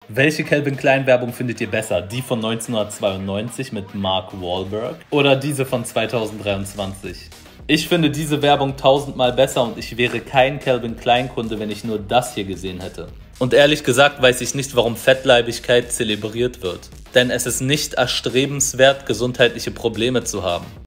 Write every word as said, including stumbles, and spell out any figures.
Welche Calvin Klein Werbung findet ihr besser? Die von neunzehnhundertzweiundneunzig mit Mark Wahlberg oder diese von zweitausenddreiundzwanzig? Ich finde diese Werbung tausendmal besser und ich wäre kein Calvin Klein Kunde, wenn ich nur das hier gesehen hätte. Und ehrlich gesagt weiß ich nicht, warum Fettleibigkeit zelebriert wird. Denn es ist nicht erstrebenswert, gesundheitliche Probleme zu haben.